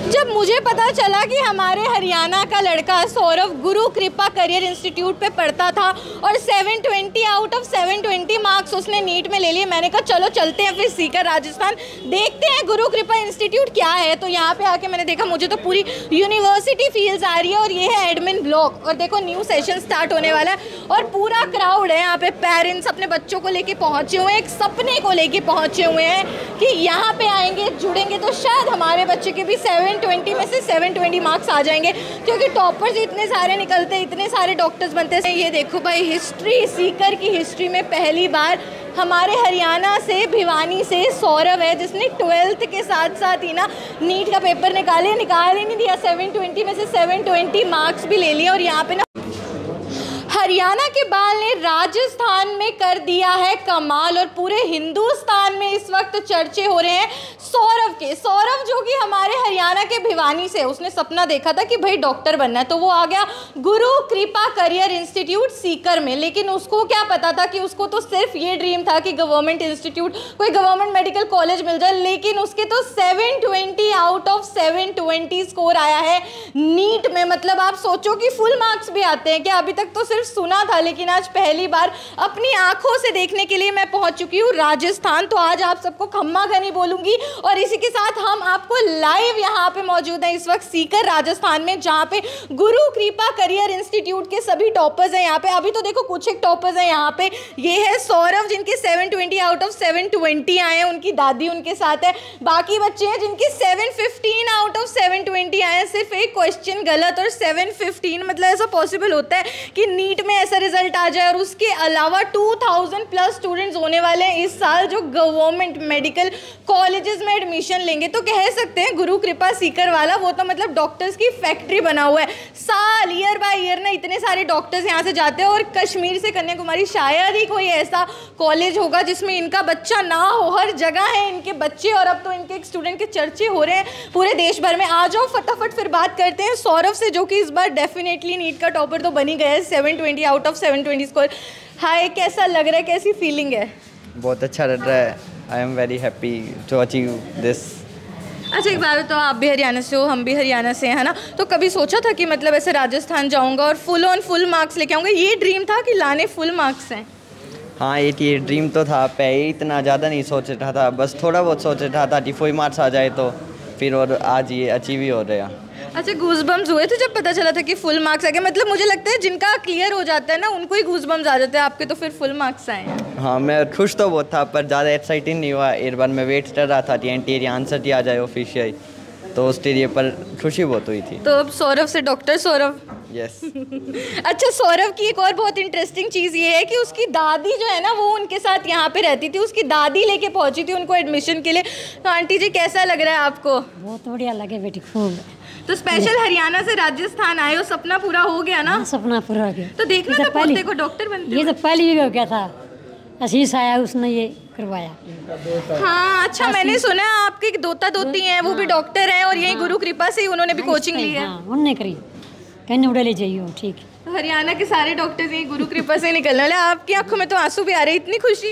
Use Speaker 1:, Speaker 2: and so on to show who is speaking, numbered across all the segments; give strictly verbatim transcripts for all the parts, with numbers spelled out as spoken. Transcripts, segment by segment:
Speaker 1: जब मुझे पता चला कि हमारे हरियाणा का लड़का सौरभ गुरु कृपा करियर इंस्टीट्यूट पे पढ़ता था और सात सौ बीस आउट ऑफ सात सौ बीस मार्क्स उसने नीट में ले लिए, मैंने कहा चलो चलते हैं फिर सीकर राजस्थान, देखते हैं गुरु कृपा इंस्टीट्यूट क्या है। तो यहाँ पे आके मैंने देखा, मुझे तो पूरी यूनिवर्सिटी फील्स आ रही है और ये है एडमिन ब्लॉक। और देखो न्यू सेशन स्टार्ट होने वाला है और पूरा क्राउड है यहाँ पे, पेरेंट्स अपने बच्चों को लेके पहुँचे हुए हैं, एक सपने को लेके पहुँचे हुए हैं कि यहाँ पे आएंगे जुड़ेंगे तो शायद हमारे बच्चे के भी सात सौ बीस में से सात सौ बीस मार्क्स आ जाएंगे, क्योंकि टॉपर्स इतने सारे निकलते हैं, इतने सारे डॉक्टर्स बनते हैं। ये देखो भाई, हिस्ट्री सीकर की हिस्ट्री में पहली बार हमारे हरियाणा से, भिवानी से सौरभ है जिसने ट्वेल्थ के साथ साथ ही ना नीट का पेपर निकाले निकाल ही नहीं दिया, सात सौ बीस में से सात सौ बीस मार्क्स भी ले लिए। और यहाँ पे ना हरियाणा के बाल ने राजस्थान में कर दिया है कमाल और पूरे हिंदुस्तान में इस वक्त चर्चे हो रहे हैं सौरभ के। सौरभ जो कि हमारे हरियाणा के भिवानी से, उसने सपना देखा था कि भाई डॉक्टर बनना है, तो वो आ गया गुरु कृपा करियर इंस्टीट्यूट सीकर में। लेकिन उसको क्या पता था कि उसको तो सिर्फ ये ड्रीम था कि गवर्नमेंट इंस्टीट्यूट, कोई गवर्नमेंट मेडिकल कॉलेज मिल जाए, लेकिन उसके तो सात सौ बीस आउट ऑफ सात सौ बीस स्कोर आया है नीट में। मतलब आप सोचो कि फुल मार्क्स भी आते हैं क्या? अभी तक तो सिर्फ सुना था, लेकिन आज पहली बार अपनी आंखों से देखने के लिए मैं पहुंच चुकी हूँ राजस्थान। तो आज आप सबको खम्मा घनी बोलूंगी और इसी के साथ हम आपको लाइव यहाँ पे मौजूद हैं इस वक्त सीकर राजस्थान में, जहाँ पे गुरु कृपा करियर इंस्टीट्यूट के सभी टॉपर्स हैं यहाँ पे। अभी तो देखो कुछ एक टॉपर्स हैं यहाँ पे, ये है सौरभ जिनके सात सौ बीस आउट ऑफ सात सौ बीस आए हैं, उनकी दादी उनके साथ है। बाकी बच्चे हैं जिनके सात सौ पंद्रह आउट ऑफ सात सौ बीस आए हैं, सिर्फ एक क्वेश्चन गलत। और सात सौ पंद्रह मतलब ऐसा पॉसिबल होता है कि नीट में ऐसा रिजल्ट आ जाए। और उसके अलावा दो हज़ार प्लस स्टूडेंट्स होने वाले हैं इस साल जो गवर्नमेंट मेडिकल कॉलेजेस में एडमिशन लेंगे। तो कह सकते हैं गुरु कृपा सीकर वाला वो तो मतलब डॉक्टर्स की फैक्ट्री बना हुआ है। साल ईयर बाय ईयर ना इतने सारे डॉक्टर्स यहाँ से जाते हैं। और कश्मीर से कन्याकुमारी शायद ही कोई ऐसा कॉलेज होगा जिसमें इनका बच्चा ना हो, हर जगह है इनके बच्चे। और अब तो इनके एक स्टूडेंट के चर्चे हो रहे हैं पूरे देश भर में। आ जाओ फटाफट फिर बात करते हैं सौरभ से, जो कि इस बार डेफिनेटली नीट का टॉपर तो बन ही गया है, सात सौ बीस आउट ऑफ सात सौ बीस स्कोर। हाय, कैसा लग रहा है, कैसी फीलिंग है?
Speaker 2: बहुत अच्छा लग रहा है। I am very happy to achieve this.
Speaker 1: अच्छा एक बात बताओ, आप भी हरियाणा से हो, हम भी हरियाणा से हैं, है ना? तो कभी सोचा था कि मतलब ऐसे राजस्थान जाऊंगा और फुल ऑन फुल मार्क्स लेके आऊँगा? ये ड्रीम था कि लाने फुल मार्क्स हैं?
Speaker 2: हाँ, ये ये ड्रीम तो था, पहले इतना ज़्यादा नहीं सोच रहा था, बस थोड़ा बहुत सोच रहा था कि फुल मार्क्स आ जाए तो फिर, और आज ये अचीव ही हो रहा।
Speaker 1: अच्छा, गूज़बम्स हुए थे जब पता चला था कि फुल मार्क्स आ गए? मतलब मुझे लगता है जिनका क्लियर हो जाता है ना उनको ही गूज़बम्स आ जाते हैं, आपके तो फिर फुल मार्क्स आए हैं।
Speaker 2: हाँ, मैं खुश तो बहुत था पर ज़्यादा एक्साइटिंग नहीं हुआ। एक बार मैं वेट कर रहा था कि एन आंसर ही आ जाए ऑफिशियल, तो उस टेरिए पर खुशी बहुत हुई थी।
Speaker 1: तो अब सौरभ से डॉक्टर सौरभ।
Speaker 2: यस।
Speaker 1: अच्छा, सौरभ की एक और बहुत इंटरेस्टिंग चीज़ ये है कि उसकी दादी जो है ना वो उनके साथ यहाँ पे रहती थी, उसकी दादी लेके पहुँची थी उनको एडमिशन के लिए। तो आंटी जी कैसा लग रहा है आपको?
Speaker 3: बहुत बढ़िया लगे बेटी, खूब।
Speaker 1: तो स्पेशल हरियाणा से राजस्थान आए हो, सपना पूरा हो गया ना?
Speaker 3: हाँ, सपना पूरा हो गया।
Speaker 1: तो देखना था पोते को डॉक्टर बनते।
Speaker 3: ये तो पहले भी हो गया था, आशीष आया उसने ये करवाया।
Speaker 1: हाँ, अच्छा मैंने सुना आपके दोता दोती हैं वो भी डॉक्टर हैं और यही गुरु कृपा से उन्होंने भी कोचिंग ली है।
Speaker 3: हाँ, उन्होंने करी, कहने उड़ा ले जाइए। ठीक,
Speaker 1: तो हरियाणा के सारे डॉक्टर्स यही गुरु कृपा से निकलने वाले। आपकी आंखों में तो आंसू भी आ रहे, इतनी खुशी।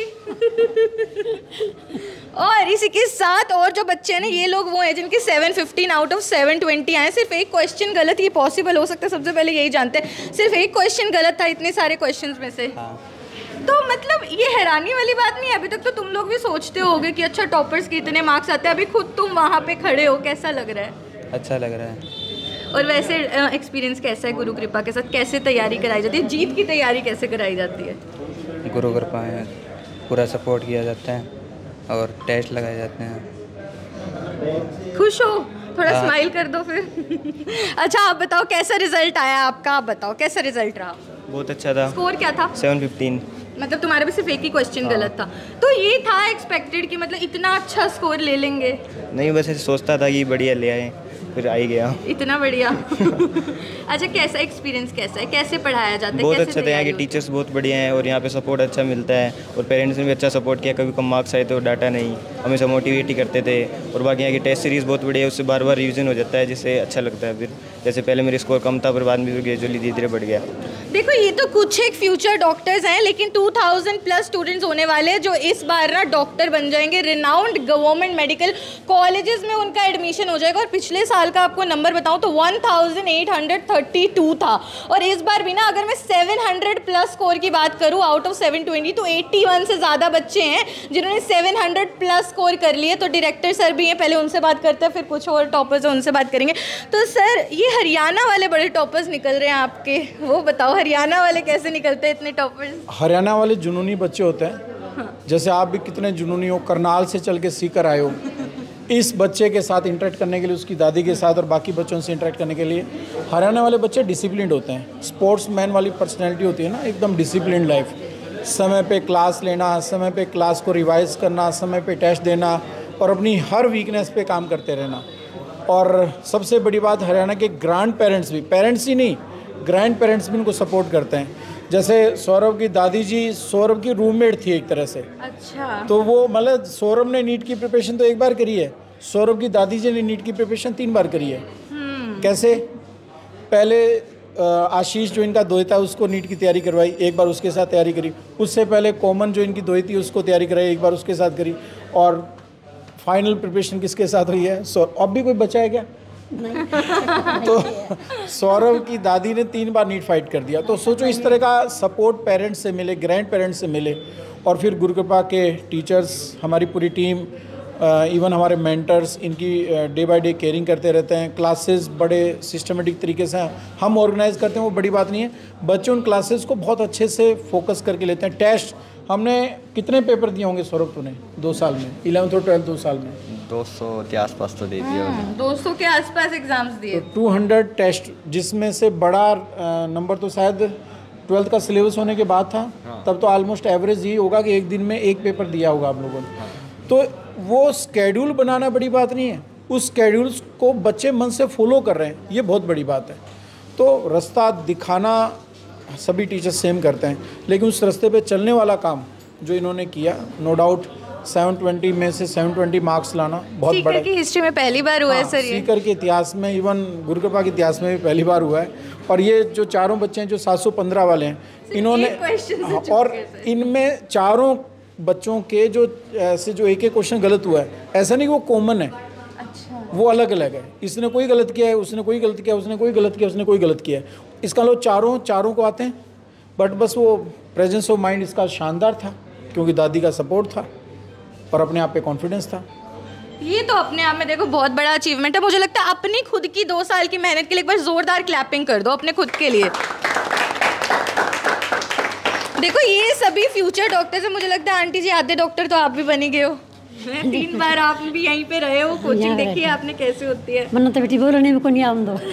Speaker 1: और इसी के साथ और जो बच्चे हैं ना, ये लोग वो हैं जिनके सात सौ पंद्रह आउट ऑफ सात सौ बीस आए। सिर्फ एक क्वेश्चन गलत, ये पॉसिबल हो सकता है? सबसे पहले यही जानते हैं, सिर्फ एक क्वेश्चन गलत था इतने सारे क्वेश्चंस में से।
Speaker 2: हाँ।
Speaker 1: तो मतलब ये हैरानी वाली बात नहीं है? अभी तक तो तुम लोग भी सोचते होगे कि अच्छा टॉपर्स के इतने मार्क्स आते हैं, अभी खुद तुम वहाँ पे खड़े हो, कैसा लग रहा है?
Speaker 2: अच्छा लग रहा है।
Speaker 1: और वैसे एक्सपीरियंस कैसा है गुरु कृपा के साथ? कैसे तैयारी कराई जाती है, जीत की तैयारी कैसे कराई जाती है?
Speaker 4: गुरु कृपा है, पूरा सपोर्ट किया जाता है और टेस्ट लगाए जाते हैं।
Speaker 1: खुश हो? थोड़ा स्माइल कर दो फिर। अच्छा आप बताओ कैसा रिजल्ट आया आपका? आप बताओ कैसा रिजल्ट रहा?
Speaker 4: बहुत अच्छा था।
Speaker 1: स्कोर क्या था?
Speaker 4: सात सौ पंद्रह।
Speaker 1: मतलब तुम्हारे भी सिर्फ एक ही क्वेश्चन गलत था, तो ये था एक्सपेक्टेड कि मतलब इतना अच्छा स्कोर ले लेंगे?
Speaker 4: नहीं, बस ऐसे सोचता था कि बढ़िया ले आए, फिर आ ही गया।
Speaker 1: इतना बढ़िया। अच्छा, कैसा एक्सपीरियंस कैसा है, कैसे पढ़ाया जाता है?
Speaker 4: बहुत अच्छा था, यहाँ के टीचर्स बहुत बढ़िया हैं और यहाँ पे सपोर्ट अच्छा मिलता है और पेरेंट्स ने भी अच्छा सपोर्ट किया, कभी कम मार्क्स आए तो डाटा नहीं।
Speaker 5: हमेशा मोटिवेट ही करते थे। और बाकी यहाँ की टेस्ट सीरीज़ बहुत बढ़िया है, उससे बार बार रिवीजन हो जाता है, जिससे अच्छा लगता है। फिर जैसे पहले मेरे स्कोर कम था, पर बाद में ग्रेजुअली धीरे धीरे बढ़ गया।
Speaker 1: देखो ये तो कुछ एक फ्यूचर डॉक्टर्स हैं, लेकिन टू थाउज़ेंड प्लस स्टूडेंट्स होने वाले हैं जो इस बार ना डॉक्टर बन जाएंगे। रिनाउंड गवर्नमेंट मेडिकल कॉलेजेस में उनका एडमिशन हो जाएगा। और पिछले साल का आपको नंबर बताऊं तो one thousand eight hundred thirty two था, और इस बार भी ना अगर मैं सेवन हंड्रेड प्लस स्कोर की बात करूं आउट ऑफ सेवन ट्वेंटी, तो इक्यासी से ज़्यादा बच्चे हैं जिन्होंने सेवन हंड्रेड प्लस स्कोर कर लिए। तो डायरेक्टर सर भी हैं, पहले उनसे बात करते हैं, फिर कुछ और टॉपर्स हैं उनसे बात करेंगे। तो सर ये हरियाणा वाले बड़े टॉपर्स निकल रहे हैं आपके, वो बताओ हरियाणा वाले कैसे निकलते हैं इतने टॉपर्स?
Speaker 6: हरियाणा वाले जुनूनी बच्चे होते हैं, जैसे आप भी कितने जुनूनी हो, करनाल से चल के सीकर आए हो। इस बच्चे के साथ इंटरेक्ट करने के लिए, उसकी दादी के साथ और बाकी बच्चों से इंटरेक्ट करने के लिए, हरियाणा वाले बच्चे डिसिप्लिन्ड होते हैं। स्पोर्ट्स मैन वाली पर्सनैलिटी होती है ना, एकदम डिसिप्लिन्ड लाइफ। समय पे क्लास लेना, समय पे क्लास को रिवाइज करना, समय पे टेस्ट देना और अपनी हर वीकनेस पे काम करते रहना। और सबसे बड़ी बात, हरियाणा के ग्रैंड पेरेंट्स भी, पेरेंट्स ही नहीं ग्रैंड पेरेंट्स भी उनको सपोर्ट करते हैं। जैसे सौरभ की दादी जी सौरभ की रूममेट थी एक तरह से। अच्छा। तो वो मतलब सौरभ ने नीट की प्रिपरेशन तो एक बार करी है, सौरभ की दादी जी ने नीट की प्रिपरेशन तीन बार करी है। कैसे? पहले आशीष जो इनका दोई था उसको नीट की तैयारी करवाई, एक बार उसके साथ तैयारी करी। उससे पहले कोमन जो इनकी दोई थी उसको तैयारी कराई, एक बार उसके साथ करी। और फाइनल प्रिपरेशन किसके साथ हुई है? सौ अब भी कोई बचा है क्या? तो सौरभ की दादी ने तीन बार नीट फाइट कर दिया। तो सोचो इस तरह का सपोर्ट पेरेंट्स से मिले, ग्रैंड पेरेंट्स से मिले। और फिर गुरु कृपा के टीचर्स, हमारी पूरी टीम, इवन हमारे मेंटर्स, इनकी डे बाय डे केयरिंग करते रहते हैं। क्लासेस बड़े सिस्टमेटिक तरीके से हम ऑर्गेनाइज करते हैं, वो बड़ी बात नहीं है। बच्चे उन क्लासेस को बहुत अच्छे से फोकस करके लेते हैं। टेस्ट हमने कितने पेपर दिए होंगे सौरभ तूने दो साल में, इलेवंथ और ट्वेल्थ दो साल में?
Speaker 2: दो सौ के आसपास तो दे दिए।
Speaker 1: दो सौ के आसपास एग्जाम्स दिए।
Speaker 6: तो टू हंड्रेड टेस्ट, जिसमें से बड़ा नंबर तो शायद ट्वेल्थ का सिलेबस होने के बाद था। हाँ। तब तो ऑलमोस्ट एवरेज यही होगा कि एक दिन में एक पेपर दिया होगा आप लोगों ने। हाँ। तो वो स्केड्यूल बनाना बड़ी बात नहीं है, उस स्केड्यूल्स को बच्चे मन से फॉलो कर रहे हैं, ये बहुत बड़ी बात है। तो रास्ता दिखाना सभी टीचर्स सेम करते हैं, लेकिन उस रास्ते पे चलने वाला काम जो इन्होंने किया, नो डाउट सेवन ट्वेंटी में से सेवन ट्वेंटी मार्क्स लाना बहुत बड़ा है।
Speaker 1: सीकर की हिस्ट्री में पहली बार हुआ है सर ये।
Speaker 6: सीकर के इतिहास में, इवन गुरु कृपा के इतिहास में भी पहली बार हुआ है। और ये जो चारों बच्चे हैं जो सात सौ पंद्रह वाले हैं, इन्होंने, और इनमें चारों बच्चों के जो ऐसे जो एक एक क्वेश्चन गलत हुआ है, ऐसा नहीं वो कॉमन है। अच्छा। वो अलग अलग है, इसने कोई गलत किया है, उसने कोई गलत किया, उसने कोई गलत किया, उसने कोई गलत किया है। इसका लो चारों चारों को आते हैं, बट बस वो प्रेजेंस ऑफ माइंड इसका शानदार था, क्योंकि दादी का सपोर्ट था और अपने आप पे कॉन्फिडेंस था।
Speaker 1: ये तो अपने आप में देखो बहुत बड़ा अचीवमेंट है। मुझे लगता है अपनी खुद की दो साल की मेहनत के लिए एक बार जोरदार क्लैपिंग कर दो अपने खुद के लिए। देखो ये सभी फ्यूचर डॉक्टर्स हैं। मुझे लगता है आंटी जी आधे डॉक्टर तो आप भी बनी गए हो। तीन बार आप भी यहीं पे रहे हो, कोचिंग देखी है आपने कैसे होती है।
Speaker 3: मन्नत तो बेटी बोलो नहीं को नहीं आम दो।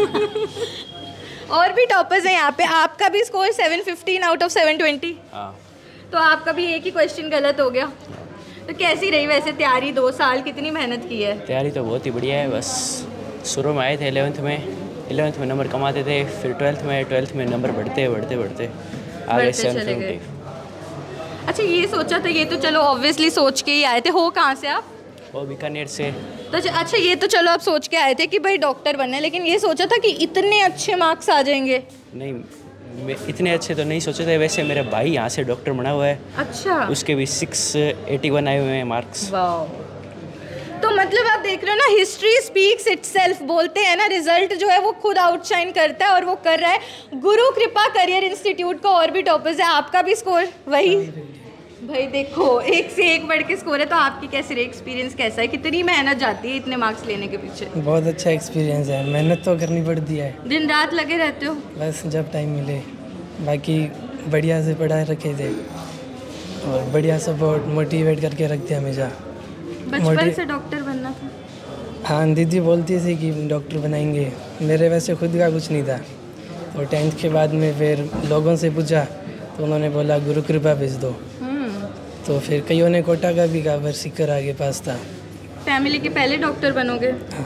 Speaker 1: और भी टॉपर्स हैं यहाँ पे। आपका भी score seven fifteen out of seven twenty.
Speaker 2: हाँ।
Speaker 1: तो आपका भी एक ही क्वेश्चन गलत हो गया। तो कैसी रही वैसे तैयारी? दो साल कितनी मेहनत की है?
Speaker 7: तैयारी तो बहुत ही बढ़िया है। बस शुरू में आए थे इलेवेंथ में इलेवेंथ में नंबर कमाते थे, फिर ट्वेल्थ में ट्वेल्थ में नंबर बढ़ते बढ़ते बढ़ते आगे सेवन फिफ्टी।
Speaker 1: अच्छा ये सोचा था, ये तो चलो ऑब्वियसली सोच के ही आए थे। हो कहाँ से आप?
Speaker 7: वो बीकानेर से।
Speaker 1: तो अच्छा ये तो चलो आप सोच के आए थे कि भाई डॉक्टर बनना है, लेकिन ये सोचा था कि इतने अच्छे मार्क्स आ जाएंगे?
Speaker 7: नहीं, मैं इतने अच्छे तो नहीं सोचे थे। वैसे मेरा भाई यहाँ से डॉक्टर बना हुआ है।
Speaker 1: अच्छा।
Speaker 7: उसके भी सिक्स एटी वन आए हुए हैं मार्क्स।
Speaker 1: वाह। तो मतलब आप देख रहे हो ना, हिस्ट्री स्पीक्स इटसेल्फ बोलते हैं ना, रिजल्ट जो है वो खुद आउटशाइन करता है, और वो कर रहा है। गुरु कृपा करियर इंस्टीट्यूट का और भी टॉपर्स है, आपका भी स्कोर वही। भाई देखो एक से एक बढ़ के स्कोर है। तो आपकी कैसी रही, एक्सपीरियंस कैसा है? कितनी मेहनत जाती है इतने मार्क्स लेने के पीछे?
Speaker 8: बहुत अच्छा एक्सपीरियंस है, मेहनत तो करनी पड़ती है।
Speaker 1: दिन रात लगे रहते हो?
Speaker 8: बस जब टाइम मिले। बाकी बढ़िया से पढ़ाई रखे थे और बढ़िया सपोर्ट मोटिवेट करके रखते हमेशा।
Speaker 1: बचपन से डॉक्टर बनना था?
Speaker 8: हाँ, दीदी बोलती थी कि डॉक्टर बनाएंगे। मेरे वैसे खुद का कुछ नहीं था, तो टेंथ के बाद में फिर लोगों से पूछा तो उन्होंने बोला गुरु कृपा भेज दो। तो फिर कईयों ने कोटा का भी कहा, पर सीकर आगे पास था।
Speaker 1: फैमिली के पहले डॉक्टर बनोगे?
Speaker 8: हाँ।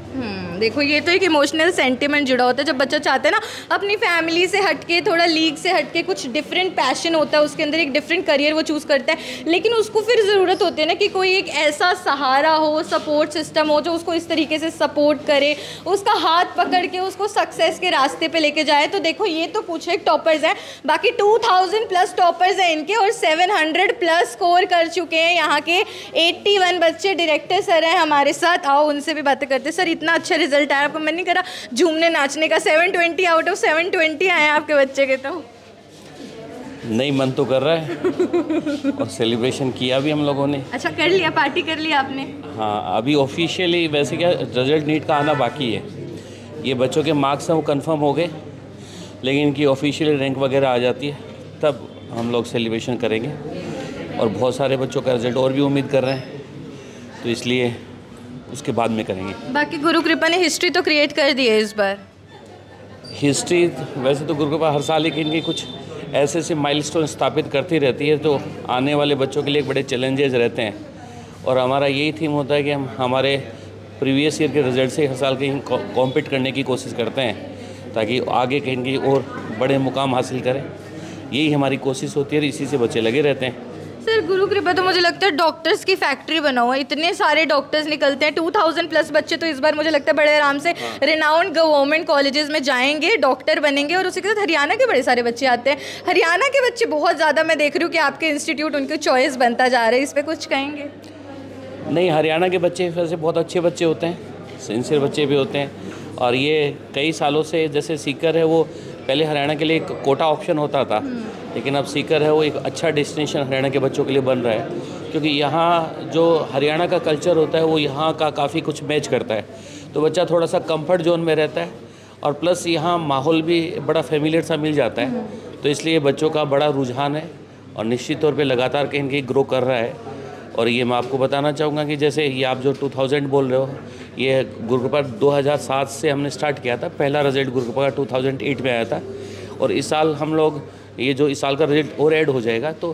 Speaker 1: हम्म, देखो ये तो एक इमोशनल सेंटिमेंट जुड़ा होता है जब बच्चा चाहता है ना अपनी फैमिली से हटके, थोड़ा लीग से हटके, कुछ डिफरेंट पैशन होता है उसके अंदर, एक डिफरेंट करियर वो चूज़ करता है, लेकिन उसको फिर ज़रूरत होती है ना कि कोई एक ऐसा सहारा हो, सपोर्ट सिस्टम हो जो उसको इस तरीके से सपोर्ट करे, उसका हाथ पकड़ के उसको सक्सेस के रास्ते पे लेके जाए। तो देखो ये तो कुछ एक टॉपर्स हैं, बाकी टू थाउजेंड प्लस टॉपर्स हैं इनके और सेवन हंड्रेड प्लस स्कोर कर चुके हैं यहाँ के एट्टी वन बच्चे। डायरेक्टर सर हैं हमारे साथ, आओ उनसे भी बातें करते। सर इतना अच्छा रिजल्ट आया, आपको मन नहीं करा झूमने नाचने का? Seven twenty out of seven twenty आए आपके बच्चे के। तो
Speaker 9: नहीं, मन तो कर रहा है और सेलिब्रेशन किया भी हम लोगों ने।
Speaker 1: अच्छा कर लिया, पार्टी कर लिया आपने?
Speaker 9: हाँ, अभी ऑफिशियली वैसे क्या रिजल्ट नीट का आना बाकी है। ये बच्चों के मार्क्स हैं वो कंफर्म हो गए, लेकिन इनकी ऑफिशियल रैंक वगैरह आ जाती है तब हम लोग सेलिब्रेशन करेंगे। और बहुत सारे बच्चों का रिजल्ट और भी उम्मीद कर रहे हैं, तो इसलिए उसके बाद में करेंगे।
Speaker 1: बाकी गुरु कृपा ने हिस्ट्री तो क्रिएट कर दी है इस बार।
Speaker 9: हिस्ट्री वैसे तो गुरु कृपा हर साल एक इनकी कुछ ऐसे ऐसे माइलस्टोन स्थापित करती रहती है, तो आने वाले बच्चों के लिए बड़े चैलेंजेस रहते हैं। और हमारा यही थीम होता है कि हम हमारे प्रीवियस ईयर के रिजल्ट से हर साल कहीं कॉम्पीट करने की कोशिश करते हैं ताकि आगे कहीं कहीं और बड़े मुकाम हासिल करें। यही हमारी कोशिश होती है और इसी से बच्चे लगे रहते हैं।
Speaker 1: सर गुरु कृपा तो मुझे लगता है डॉक्टर्स की फैक्ट्री बना हुआ है, इतने सारे डॉक्टर्स निकलते हैं, टू थाउजेंड प्लस बच्चे तो इस बार मुझे लगता है बड़े आराम से रिनाउंड गवर्नमेंट कॉलेजेस में जाएंगे, डॉक्टर बनेंगे। और उसी के साथ हरियाणा के बड़े सारे बच्चे आते हैं। हरियाणा के बच्चे बहुत ज़्यादा मैं देख रही हूँ कि आपके इंस्टीट्यूट उनकी चॉइस बनता जा रहा है, इस पर कुछ कहेंगे?
Speaker 9: नहीं, हरियाणा के बच्चे वैसे बहुत अच्छे बच्चे होते हैं, सिंसियर बच्चे भी होते हैं। और ये कई सालों से जैसे सीकर है, वो पहले हरियाणा के लिए एक कोटा ऑप्शन होता था, लेकिन अब सीकर है वो एक अच्छा डेस्टिनेशन हरियाणा के बच्चों के लिए बन रहा है, क्योंकि यहाँ जो हरियाणा का कल्चर होता है वो यहाँ का काफ़ी कुछ मैच करता है। तो बच्चा थोड़ा सा कंफर्ट जोन में रहता है और प्लस यहाँ माहौल भी बड़ा फेमिलियर सा मिल जाता है, तो इसलिए बच्चों का बड़ा रुझान है और निश्चित तौर पे लगातार कहीं कहीं ग्रो कर रहा है। और ये मैं आपको बताना चाहूँगा कि जैसे ये आप जो टू थाउजेंड बोल रहे हो, ये गुरु कृपा दो हज़ार सात से हमने स्टार्ट किया था। पहला रिजल्ट गुरु कृपा का टू थाउजेंड एट में आया था और इस साल हम लोग ये जो इस साल का रिजल्ट और ऐड हो जाएगा तो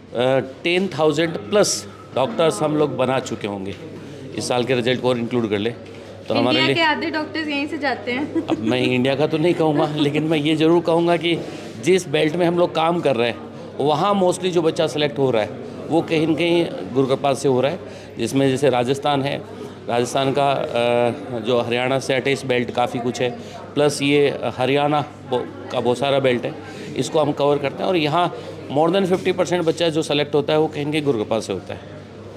Speaker 9: टेन थाउजेंड प्लस डॉक्टर्स हम लोग बना चुके होंगे। इस साल के रिजल्ट को और इंक्लूड कर ले तो हमारे लिए
Speaker 1: के आधे डॉक्टर्स यहीं से जाते हैं।
Speaker 9: अब मैं इंडिया का तो नहीं कहूँगा, लेकिन मैं ये ज़रूर कहूँगा कि जिस बेल्ट में हम लोग काम कर रहे हैं वहाँ मोस्टली जो बच्चा सेलेक्ट हो रहा है वो कहीं न कहीं गुरु कृपा से हो रहा है, जिसमें जैसे राजस्थान है, राजस्थान का जो हरियाणा से अटैच बेल्ट काफ़ी कुछ है, प्लस ये हरियाणा का बहुत सारा बेल्ट है, इसको हम कवर करते हैं। और यहाँ मोर देन फिफ्टी परसेंट बच्चा जो सेलेक्ट होता है वो कहीं गुरु कृपा से होता है।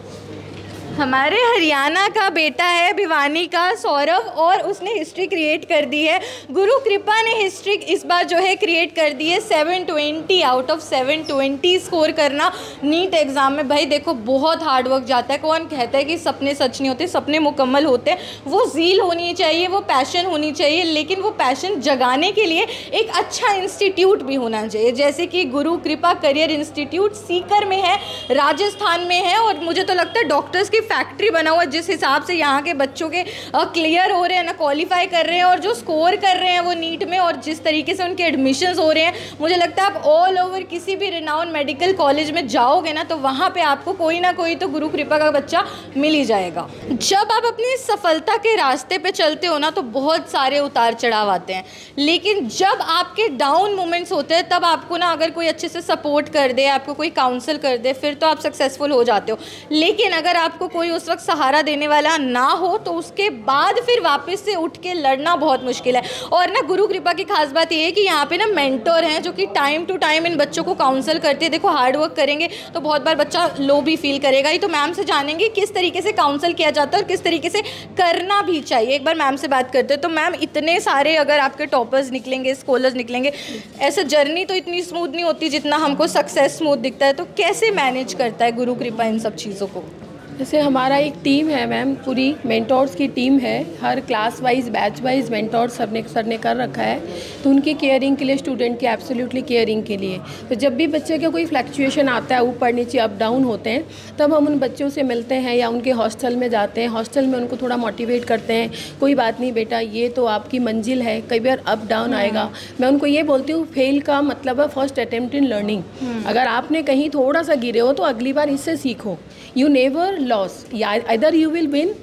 Speaker 1: हमारे हरियाणा का बेटा है भिवानी का सौरभ और उसने हिस्ट्री क्रिएट कर दी है। गुरु कृपा ने हिस्ट्री इस बार जो है क्रिएट कर दी है। Seven twenty out of seven twenty score करना नीट एग्ज़ाम में, भाई देखो बहुत हार्ड वर्क जाता है। कौन कहता है कि सपने सच नहीं होते, सपने मुकम्मल होते हैं। वो ज़ील होनी चाहिए, वो पैशन होनी चाहिए, लेकिन वो पैशन जगाने के लिए एक अच्छा इंस्टीट्यूट भी होना चाहिए, जैसे कि गुरु कृपा करियर इंस्टीट्यूट सीकर में है, राजस्थान में है। और मुझे तो लगता है डॉक्टर्स की फैक्ट्री बना हुआ, जिस हिसाब से यहाँ के बच्चों के क्लियर हो रहे हैं ना, क्वालिफाई कर रहे हैं और जो स्कोर कर रहे हैं वो नीट में, और जिस तरीके से उनके एडमिशन्स हो रहे हैं, मुझे लगता है आप ऑल ओवर किसी भी रिनाउंड मेडिकल कॉलेज में जाओगे ना तो वहाँ पे आपको कोई ना कोई तो गुरु कृपा का बच्चा मिल ही जाएगा। जब आप अपनी सफलता के रास्ते पे चलते हो ना तो बहुत सारे उतार चढ़ाव आते हैं, लेकिन जब आपके डाउन मोमेंट्स होते हैं तब आपको ना अगर कोई अच्छे से सपोर्ट कर दे, आपको कोई काउंसल कर दे, फिर तो आप सक्सेसफुल हो जाते हो। लेकिन अगर आपको कोई उस वक्त सहारा देने वाला ना हो तो उसके बाद फिर वापस से उठ के लड़ना बहुत मुश्किल है। और ना गुरु कृपा की खास बात ये है कि यहाँ पे ना मेंटोर हैं जो कि टाइम टू टाइम इन बच्चों को काउंसल करते हैं। देखो हार्ड वर्क करेंगे तो बहुत बार बच्चा लो भी फील करेगा ही, तो मैम से जानेंगे किस तरीके से काउंसल किया जाता है और किस तरीके से करना भी चाहिए। एक बार मैम से बात करते हैं। तो मैम इतने सारे अगर आपके टॉपर्स निकलेंगे, स्कॉलर्स निकलेंगे, ऐसा जर्नी तो इतनी स्मूथ नहीं होती जितना हमको सक्सेस स्मूथ दिखता है, तो कैसे मैनेज करता है गुरु कृपा इन सब चीज़ों को?
Speaker 10: जैसे हमारा एक टीम है मैम, पूरी मेंटोर्स की टीम है, हर class wise batch wise mentor sir ने सर ने कर रखा है, तो उनकी केयरिंग के लिए, स्टूडेंट की एब्सोल्युटली केयरिंग के लिए। तो जब भी बच्चे का कोई फ्लक्चुएशन आता है, ऊपर नीचे अप डाउन होते हैं, तब हम उन बच्चों से मिलते हैं या उनके हॉस्टल में जाते हैं, हॉस्टल में उनको थोड़ा मोटिवेट करते हैं। कोई बात नहीं बेटा, ये तो आपकी मंजिल है, कई बार अप डाउन आएगा। मैं उनको ये बोलती हूँ फेल का मतलब है फर्स्ट अटेम्प्ट इन लर्निंग। अगर आपने कहीं थोड़ा सा गिरे हो तो अगली बार इससे सीखो। You never lose, either you will win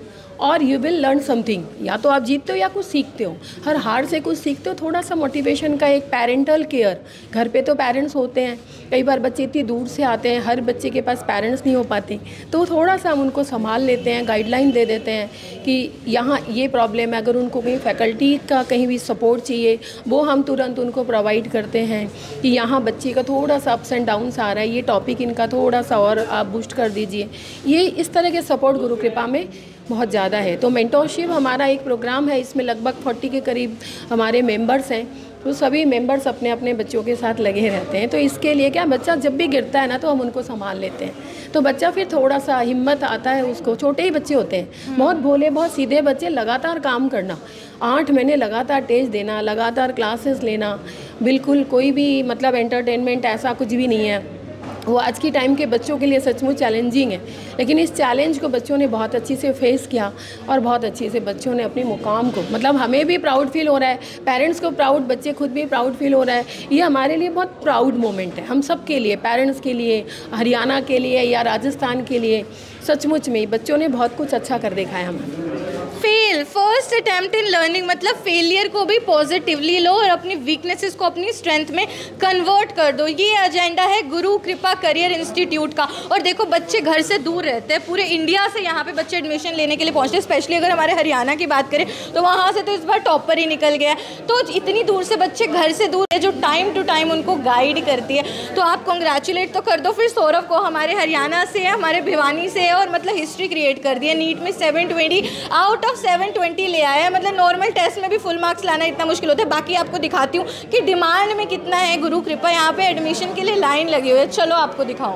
Speaker 10: और यू विल लर्न समथिंग। या तो आप जीतते हो या कुछ सीखते हो, हर हार से कुछ सीखते हो। थोड़ा सा मोटिवेशन का एक पेरेंटल केयर, घर पे तो पेरेंट्स होते हैं, कई बार बच्चे इतनी दूर से आते हैं, हर बच्चे के पास पेरेंट्स नहीं हो पाते, तो थोड़ा सा हम उनको संभाल लेते हैं, गाइडलाइन दे देते हैं कि यहाँ ये प्रॉब्लम है, अगर उनको कहीं फैकल्टी का कहीं भी सपोर्ट चाहिए वो हम तुरंत उनको प्रोवाइड करते हैं कि यहाँ बच्चे का थोड़ा सा अप्स एंड डाउन्स आ रहा है, ये टॉपिक इनका थोड़ा सा और आप बूस्ट कर दीजिए। ये इस तरह के सपोर्ट गुरु कृपा में बहुत ज़्यादा है। तो मेंटोरशिप हमारा एक प्रोग्राम है, इसमें लगभग चालीस के करीब हमारे मेंबर्स हैं, तो सभी मेंबर्स अपने अपने बच्चों के साथ लगे रहते हैं। तो इसके लिए क्या, बच्चा जब भी गिरता है ना तो हम उनको संभाल लेते हैं, तो बच्चा फिर थोड़ा सा हिम्मत आता है उसको। छोटे ही बच्चे होते हैं, बहुत भोले बहुत सीधे बच्चे, लगातार काम करना, आठ महीने लगातार टेस्ट देना, लगातार क्लासेस लेना, बिल्कुल कोई भी मतलब एंटरटेनमेंट ऐसा कुछ भी नहीं है। वो आज की टाइम के बच्चों के लिए सचमुच चैलेंजिंग है, लेकिन इस चैलेंज को बच्चों ने बहुत अच्छी से फेस किया और बहुत अच्छी से बच्चों ने अपने मुकाम को, मतलब हमें भी प्राउड फील हो रहा है, पेरेंट्स को प्राउड, बच्चे खुद भी प्राउड फील हो रहा है। ये हमारे लिए बहुत प्राउड मोमेंट है, हम सब के लिए, पेरेंट्स के लिए, हरियाणा के लिए या राजस्थान के लिए। सचमुच में बच्चों ने बहुत कुछ अच्छा कर देखा है हमें।
Speaker 1: Fail first attempt in learning, मतलब फेलियर को भी पॉजिटिवली लो और अपनी वीकनेसेस को अपनी स्ट्रेंथ में कन्वर्ट कर दो। ये एजेंडा है गुरु कृपा करियर इंस्टीट्यूट का। और देखो बच्चे घर से दूर रहते हैं, पूरे इंडिया से यहाँ पे बच्चे एडमिशन लेने के लिए पहुँचते हैं। स्पेशली अगर हमारे हरियाणा की बात करें तो वहाँ से तो इस बार टॉपर ही निकल गया। तो इतनी दूर से बच्चे घर से दूर है जो टाइम टू टाइम उनको गाइड करती है, तो आप कॉन्ग्रेचुलेट तो कर दो फिर सौरभ को, हमारे हरियाणा से है, हमारे भिवानी से है, और मतलब हिस्ट्री क्रिएट कर दी है। नीट में seven twenty out of seven twenty ले आया है, मतलब नॉर्मल टेस्ट में भी फुल मार्क्स लाना इतना मुश्किल होता है। बाकी आपको दिखाती हूँ कि डिमांड में कितना है गुरु कृपा। यहाँ पे एडमिशन के लिए लाइन लगी हुई है, चलो आपको दिखाऊँ।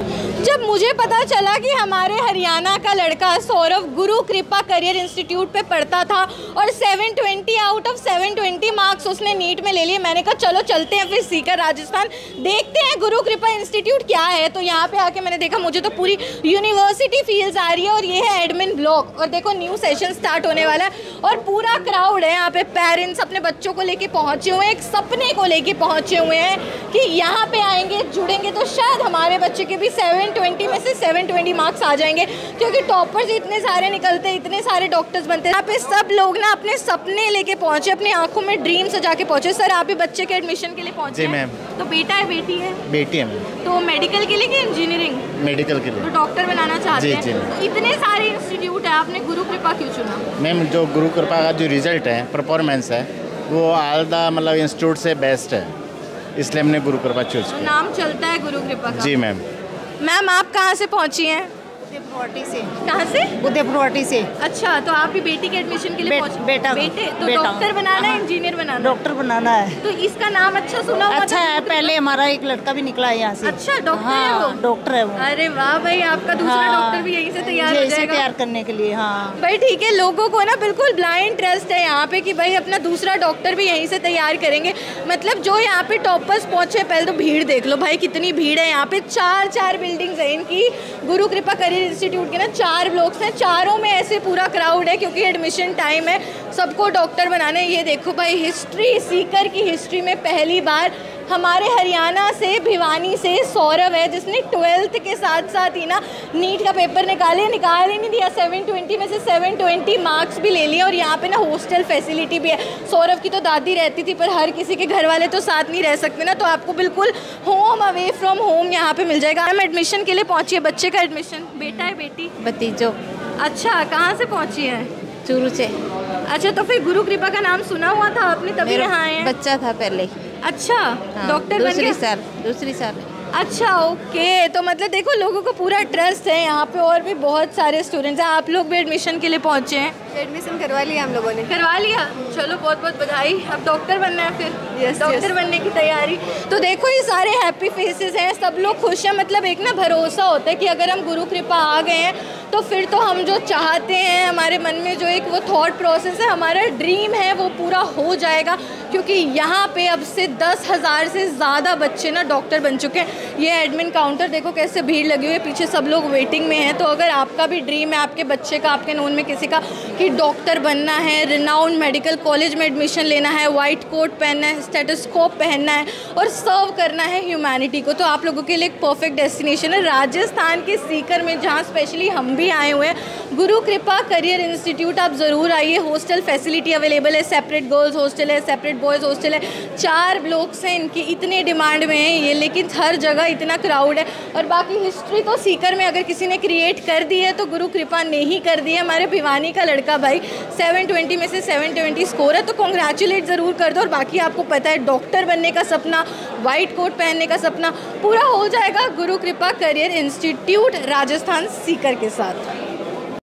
Speaker 1: जब मुझे पता चला कि हमारे हरियाणा का लड़का सौरभ गुरु कृपा करियर इंस्टीट्यूट पे पढ़ता था और seven twenty out of seven twenty marks उसने नीट में ले लिए, मैंने कहा चलो चलते हैं फिर सीकर राजस्थान, देखते हैं गुरु कृपा इंस्टीट्यूट क्या है। तो यहाँ पे आके मैंने देखा, मुझे तो पूरी यूनिवर्सिटी फील्स आ रही है। और ये है एडमिन ब्लॉक, और देखो न्यू सेशन स्टार्ट होने वाला है और पूरा क्राउड है यहाँ पे। पेरेंट्स अपने बच्चों को लेके पहुँचे हुए हैं, एक सपने को लेके पहुँचे हुए हैं कि यहाँ पे आएंगे, जुड़ेंगे तो शायद हमारे बच्चे के भी सेवन ट्वेंटी में से सेवन ट्वेंटी मार्क्स आ जाएंगे, क्योंकि टॉपर्स इतने सारे निकलते हैं, इतने सारे डॉक्टर्स बनते हैं। यहाँ पे सब लोग ना अपने सपने लेके पहुंचे, अपनी आंखों में ड्रीम सजा के पहुंचे। सर आप भी बच्चे के एडमिशन के लिए पहुंचे?
Speaker 11: जी मैम।
Speaker 1: तो बेटा है बेटी है?
Speaker 11: बेटी है मैम।
Speaker 1: तो मेडिकल के लिए कि इंजीनियरिंग?
Speaker 11: मेडिकल के लिए।
Speaker 1: तो डॉक्टर बनाना चाहते हैं?
Speaker 11: जी जी।
Speaker 1: तो इतने सारे इंस्टीट्यूट है, आपने गुरु कृपा क्यों चुना?
Speaker 11: मैम जो गुरु कृपा का जो रिजल्ट है, परफॉर्मेंस है, वो ऑल द मतलब इंस्टीट्यूट से बेस्ट है, इसलिए हमने गुरु कृपा चूज किया।
Speaker 1: नाम चलता है गुरु कृपा का।
Speaker 11: जी मैम।
Speaker 1: मैम आप कहाँ से पहुँची हैं?
Speaker 12: उदयपुरवाटी से।
Speaker 1: कहाँ से?
Speaker 12: उदयपुरवाटी से।
Speaker 1: अच्छा, तो आप भी बेटी के एडमिशन के लिए
Speaker 12: बे,
Speaker 1: पहुंचे?
Speaker 12: बेटा
Speaker 1: बेटे तो
Speaker 12: बेटा।
Speaker 1: डॉक्टर बनाना है, इंजीनियर बनाना?
Speaker 12: डॉक्टर बनाना है।
Speaker 1: तो इसका नाम अच्छा सुना हुआ?
Speaker 12: अच्छा है, पहले हमारा एक लड़का भी निकला है यहाँ से।
Speaker 1: अच्छा, डॉक्टर
Speaker 12: हाँ,
Speaker 1: है वो?
Speaker 12: डॉक्टर है वो।
Speaker 1: अरे वाह भाई, आपका दूसरा
Speaker 12: हाँ,
Speaker 1: डॉक्टर भी यहीं से तैयार हो जाएगा?
Speaker 12: तैयार करने के लिए। हाँ
Speaker 1: भाई ठीक है, लोगों को ना बिल्कुल ब्लाइंड ट्रस्ट है यहाँ पे कि भाई अपना दूसरा डॉक्टर भी यहीं से तैयार करेंगे। मतलब जो यहाँ पे टॉपर्स पहुँचे, पहले तो भीड़ देख लो भाई कितनी भीड़ है यहाँ पे। चार चार बिल्डिंग्स है इनकी, गुरु कृपा करियर इंस्टीट्यूट के ना चार ब्लॉक्स हैं, चारों में ऐसे पूरा क्राउड है क्योंकि एडमिशन टाइम है, सबको डॉक्टर बनाने। ये देखो भाई, हिस्ट्री सीकर की हिस्ट्री में पहली बार हमारे हरियाणा से, भिवानी से सौरभ है जिसने ट्वेल्थ के साथ साथ ही ना नीट का पेपर निकाले निकाल ही नहीं दिया, सेवन ट्वेंटी में से सेवन ट्वेंटी मार्क्स भी ले लिए। और यहाँ पे ना हॉस्टल फैसिलिटी भी है। सौरभ की तो दादी रहती थी, पर हर किसी के घर वाले तो साथ नहीं रह सकते ना, तो आपको बिल्कुल होम अवे फ्रॉम होम यहाँ पे मिल जाएगा। हम एडमिशन के लिए पहुँची है, बच्चे का एडमिशन। बेटा है बेटी?
Speaker 12: भतीजो।
Speaker 1: अच्छा, कहाँ से पहुँची है?
Speaker 12: चूरू से।
Speaker 1: अच्छा, तो फिर गुरु कृपा का नाम सुना हुआ था आपने, तभी यहाँ आए हैं?
Speaker 12: बच्चा था पहले।
Speaker 1: अच्छा,
Speaker 12: हाँ,
Speaker 1: डॉक्टर बन गया?
Speaker 12: दूसरी साल दूसरी साल
Speaker 1: अच्छा ओके, तो मतलब देखो लोगों को पूरा ट्रस्ट है यहाँ पे, और भी बहुत सारे स्टूडेंट्स हैं। आप लोग भी एडमिशन के लिए पहुँचे हैं?
Speaker 13: एडमिशन करवा लिया हम लोगों ने।
Speaker 1: करवा लिया, चलो बहुत बहुत बधाई। अब डॉक्टर बनना है फिर?
Speaker 13: Yes,
Speaker 1: doctor
Speaker 13: yes.
Speaker 1: बनने की तैयारी। तो देखो ये सारे हैप्पी फेसेस हैं, सब लोग खुश हैं। मतलब एक ना भरोसा होता है कि अगर हम गुरु कृपा आ गए हैं तो फिर तो हम जो चाहते हैं, हमारे मन में जो एक वो थॉट प्रोसेस है, हमारा ड्रीम है, वो पूरा हो जाएगा। क्योंकि यहाँ पे अब से दस हज़ार से ज़्यादा बच्चे ना डॉक्टर बन चुके हैं। ये एडमिन काउंटर देखो कैसे भीड़ लगी हुई है, पीछे सब लोग वेटिंग में हैं। तो अगर आपका भी ड्रीम है, आपके बच्चे का, आपके नोन में किसी का, कि डॉक्टर बनना है, रिनाउंड मेडिकल कॉलेज में एडमिशन लेना है, वाइट कोट पहनना है, स्टेथोस्कोप पहनना है और सर्व करना है ह्यूमैनिटी को, तो आप लोगों के लिए एक परफेक्ट डेस्टिनेशन है राजस्थान के सीकर में, जहाँ स्पेशली हम भी आए हुए हैं। गुरु कृपा करियर इंस्टीट्यूट आप ज़रूर आइए। हॉस्टल फैसिलिटी अवेलेबल है, सेपरेट गर्ल्स हॉस्टल है, सेपरेट बॉयज़ हॉस्टल है। चार ब्लॉक्स हैं इनकी, इतने डिमांड में है ये, लेकिन हर जगह इतना क्राउड है। और बाकी हिस्ट्री तो सीकर में अगर किसी ने क्रिएट कर दी है तो गुरु कृपा ने ही कर दी है। हमारे भिवानी का लड़का भाई सेवन ट्वेंटी में से सेवन ट्वेंटी स्कोर है, तो कॉन्ग्रेचुलेट ज़रूर कर दो। और बाकी आपको पता है डॉक्टर बनने का सपना, वाइट कोट पहनने का सपना पूरा हो जाएगा गुरु कृपा करियर इंस्टीट्यूट राजस्थान सीकर के साथ।